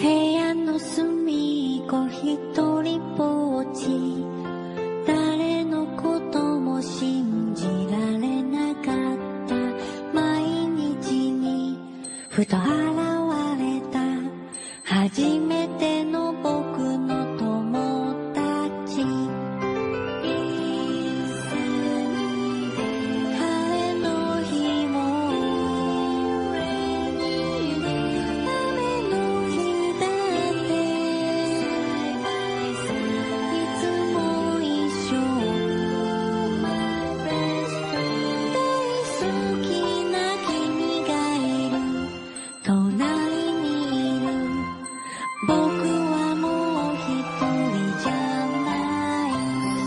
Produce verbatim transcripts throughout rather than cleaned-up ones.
部屋の隅っこ一人ぼっち、誰のことも信じられなかった毎日にふと現れた初めての僕の友達。晴れの日も雨の日だっていつも一緒、大好きな君がいる、隣にいる、僕はもう一人じゃない。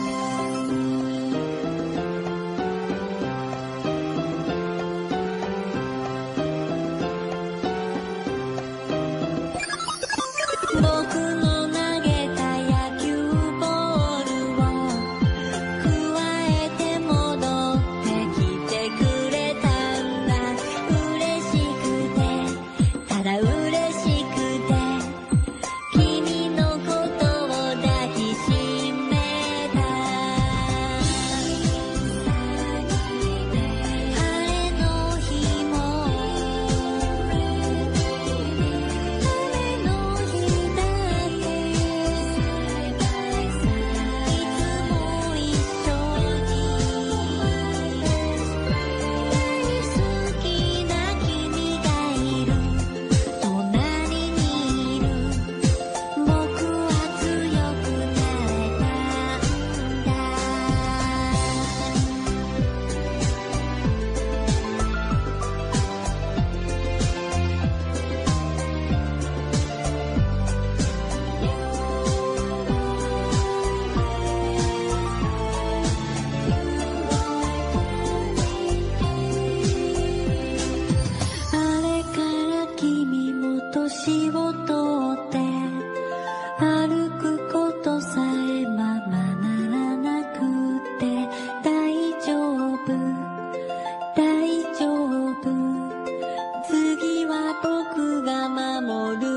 僕の投げた野球ボールをくわえて戻ってきてくれたんだ。嬉しくて、ただ嬉しくて、君のことを抱きしめた。晴れの日も雨の日だっていつも一緒に、大好きな君がいる、隣にいる、僕は強くなれたんだ。あれから君も年を取って歩くことさえままならなくて、大丈夫大丈夫、次は僕が守る